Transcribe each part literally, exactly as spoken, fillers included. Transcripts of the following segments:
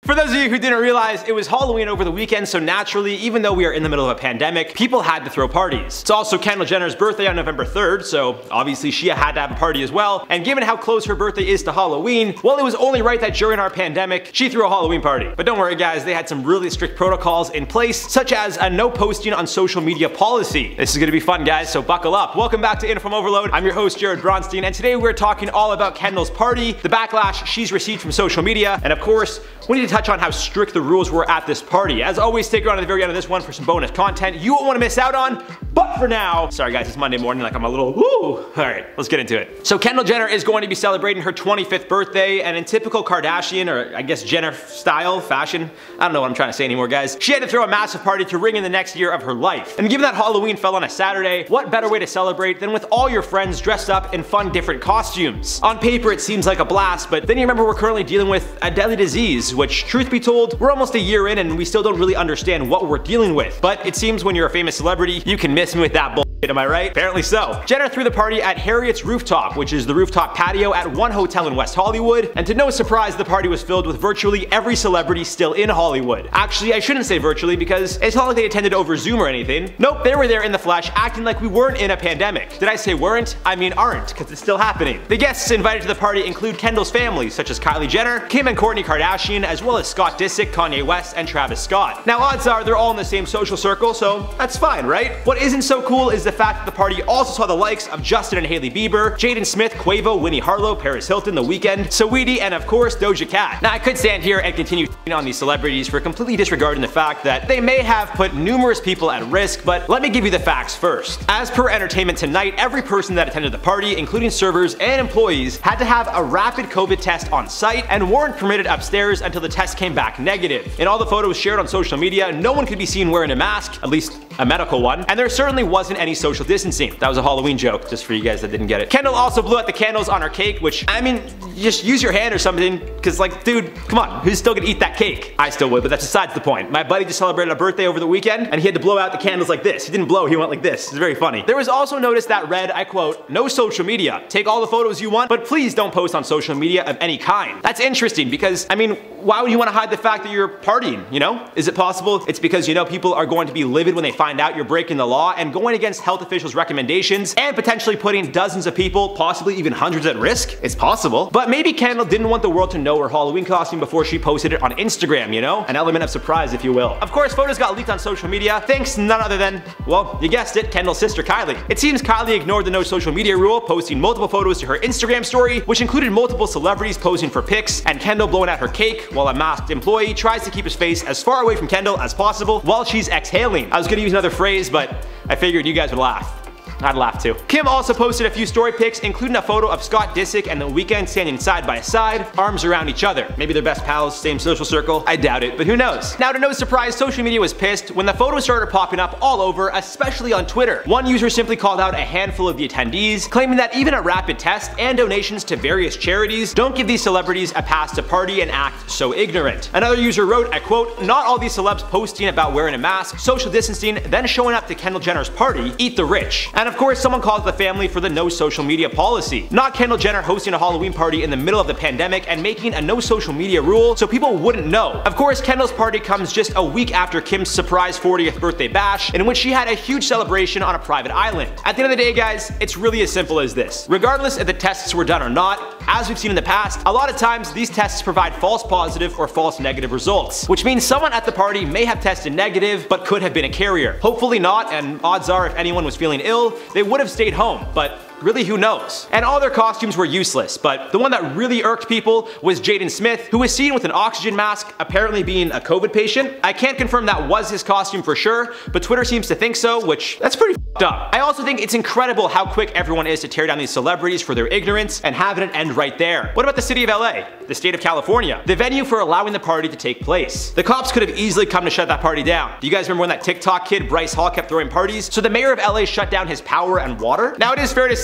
For those of you who didn't realize, it was Halloween over the weekend, so naturally, even though we are in the middle of a pandemic, people had to throw parties. It's also Kendall Jenner's birthday on November third, so obviously she had to have a party as well, and given how close her birthday is to Halloween, well, it was only right that during our pandemic, she threw a Halloween party. But don't worry guys, they had some really strict protocols in place, such as a no posting on social media policy. This is gonna be fun guys, so buckle up. Welcome back to Info Overload. I'm your host Jared Bronstein, and today we're talking all about Kendall's party, the backlash she's received from social media, and of course, we need to touch on how strict the rules were at this party. As always, stick around at the very end of this one for some bonus content you won't want to miss out on. But for now, sorry guys, it's Monday morning, like I'm a little woo. Alright, let's get into it. So Kendall Jenner is going to be celebrating her twenty-fifth birthday, and in typical Kardashian, or I guess Jenner style, fashion, I don't know what I'm trying to say anymore guys, she had to throw a massive party to ring in the next year of her life. And given that Halloween fell on a Saturday, what better way to celebrate than with all your friends dressed up in fun different costumes? On paper it seems like a blast, but then you remember we're currently dealing with a deadly disease, which truth be told, we're almost a year in and we still don't really understand what we're dealing with. But it seems when you're a famous celebrity, you can miss me with that bull. Am I right? Apparently so. Jenner threw the party at Harriet's Rooftop, which is the rooftop patio at one hotel in West Hollywood, and to no surprise, the party was filled with virtually every celebrity still in Hollywood. Actually, I shouldn't say virtually because it's not like they attended over Zoom or anything. Nope, they were there in the flesh, acting like we weren't in a pandemic. Did I say weren't? I mean aren't, because it's still happening. The guests invited to the party include Kendall's family, such as Kylie Jenner, Kim and Kourtney Kardashian, as well as Scott Disick, Kanye West, and Travis Scott. Now odds are they're all in the same social circle, so that's fine, right? What isn't so cool is the fact that the party also saw the likes of Justin and Hailey Bieber, Jaden Smith, Quavo, Winnie Harlow, Paris Hilton, The Weeknd, Saweetie, and of course Doja Cat. Now I could stand here and continue on these celebrities for completely disregarding the fact that they may have put numerous people at risk, but let me give you the facts first. As per Entertainment Tonight, every person that attended the party, including servers and employees, had to have a rapid COVID test on site and weren't permitted upstairs until the test came back negative. In all the photos shared on social media, no one could be seen wearing a mask, at least a medical one, and there certainly wasn't any social distancing. That was a Halloween joke, just for you guys that didn't get it. Kendall also blew out the candles on her cake, which, I mean, just use your hand or something, cause like, dude, come on, who's still gonna eat that cake? I still would, but that's besides the point. My buddy just celebrated a birthday over the weekend, and he had to blow out the candles like this. He didn't blow, he went like this. It's very funny. There was also notice that read, I quote, "No social media. Take all the photos you want, but please don't post on social media of any kind." That's interesting because, I mean, why would you want to hide the fact that you're partying, you know? Is it possible it's because you know people are going to be livid when they find out you're breaking the law and going against health officials' recommendations and potentially putting dozens of people, possibly even hundreds at risk? It's possible. But maybe Kendall didn't want the world to know her Halloween costume before she posted it on Instagram, you know? An element of surprise, if you will. Of course, photos got leaked on social media thanks to none other than, well, you guessed it, Kendall's sister Kylie. It seems Kylie ignored the no social media rule, posting multiple photos to her Instagram story, which included multiple celebrities posing for pics, and Kendall blowing out her cake while a masked employee tries to keep his face as far away from Kendall as possible while she's exhaling. I was gonna use another phrase, but I figured you guys would laugh. I'd laugh too. Kim also posted a few story pics, including a photo of Scott Disick and The Weeknd standing side by side, arms around each other. Maybe they're best pals, same social circle. I doubt it, but who knows? Now to no surprise, social media was pissed when the photos started popping up all over, especially on Twitter. One user simply called out a handful of the attendees, claiming that even a rapid test and donations to various charities don't give these celebrities a pass to party and act so ignorant. Another user wrote, I quote, "Not all these celebs posting about wearing a mask, social distancing, then showing up to Kendall Jenner's party eat the rich." And of course, someone called the family for the no social media policy. Not Kendall Jenner hosting a Halloween party in the middle of the pandemic and making a no social media rule so people wouldn't know. Of course, Kendall's party comes just a week after Kim's surprise fortieth birthday bash, in which she had a huge celebration on a private island. At the end of the day, guys, it's really as simple as this. Regardless if the tests were done or not, as we've seen in the past, a lot of times these tests provide false positive or false negative results, which means someone at the party may have tested negative but could have been a carrier. Hopefully not, and odds are if anyone was feeling ill, they would have stayed home, but really, who knows? And all their costumes were useless, but the one that really irked people was Jaden Smith, who was seen with an oxygen mask, apparently being a COVID patient. I can't confirm that was his costume for sure, but Twitter seems to think so, which that's pretty f***ed up. I also think it's incredible how quick everyone is to tear down these celebrities for their ignorance and have it end right there. What about the city of L A? The state of California? The venue for allowing the party to take place? The cops could have easily come to shut that party down. Do you guys remember when that TikTok kid Bryce Hall kept throwing parties? So the mayor of L A shut down his power and water? Now it is fair to say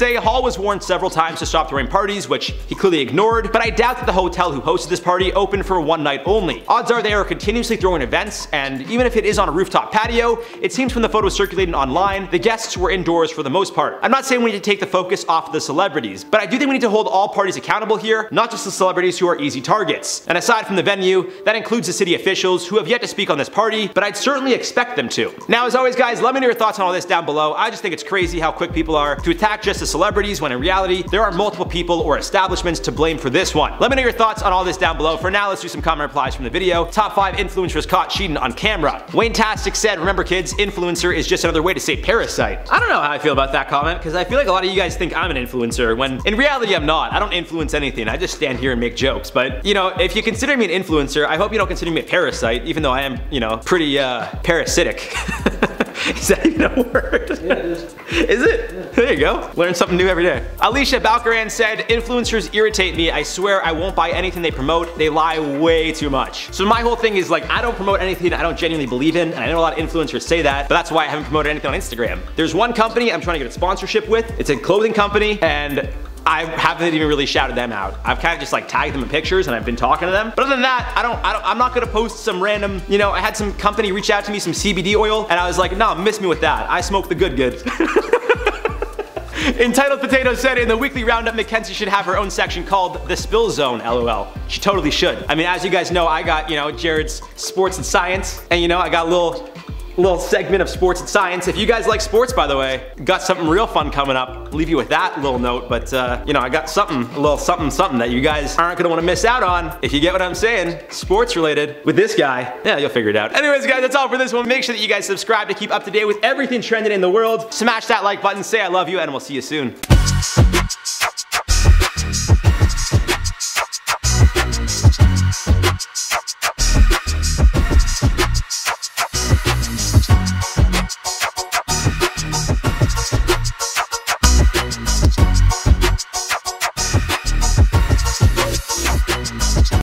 say, Hall was warned several times to stop throwing parties, which he clearly ignored, but I doubt that the hotel who hosted this party opened for one night only. Odds are they are continuously throwing events, and even if it is on a rooftop patio, it seems from the photos circulating online, the guests were indoors for the most part. I'm not saying we need to take the focus off the celebrities, but I do think we need to hold all parties accountable here, not just the celebrities who are easy targets. And aside from the venue, that includes the city officials who have yet to speak on this party, but I'd certainly expect them to. Now, as always guys, let me know your thoughts on all this down below. I just think it's crazy how quick people are to attack just the celebrities when in reality, there are multiple people or establishments to blame for this one. Let me know your thoughts on all this down below. For now, let's do some comment replies from the video. Top five influencers caught cheating on camera. Wayne Tastic said, remember kids, influencer is just another way to say parasite. I don't know how I feel about that comment, because I feel like a lot of you guys think I'm an influencer, when in reality I'm not. I don't influence anything, I just stand here and make jokes. But, you know, if you consider me an influencer, I hope you don't consider me a parasite, even though I am, you know, pretty, uh, parasitic. Is that even a word? Yeah, it is. Is it? Yeah. There you go. Learn something new every day. Alicia Balcaran said, influencers irritate me. I swear I won't buy anything they promote. They lie way too much. So my whole thing is like, I don't promote anything I don't genuinely believe in. And I know a lot of influencers say that, but that's why I haven't promoted anything on Instagram. There's one company I'm trying to get a sponsorship with. It's a clothing company, and I haven't even really shouted them out. I've kind of just like tagged them in pictures and I've been talking to them. But other than that, I don't, I don't, I'm not gonna post some random, you know, I had some company reach out to me, some C B D oil, and I was like, no, miss me with that. I smoke the good good. Entitled Potato said, in the weekly roundup, Mackenzie should have her own section called The Spill Zone, lol. She totally should. I mean, as you guys know, I got, you know, Jared's sports and science, and you know, I got a little, little segment of sports and science. If you guys like sports, by the way, got something real fun coming up. I'll leave you with that little note, but uh, you know, I got something, a little something, something that you guys aren't gonna wanna miss out on. If you get what I'm saying, sports related with this guy. Yeah, you'll figure it out. Anyways, guys, that's all for this one. Make sure that you guys subscribe to keep up to date with everything trending in the world. Smash that like button, say I love you, and we'll see you soon.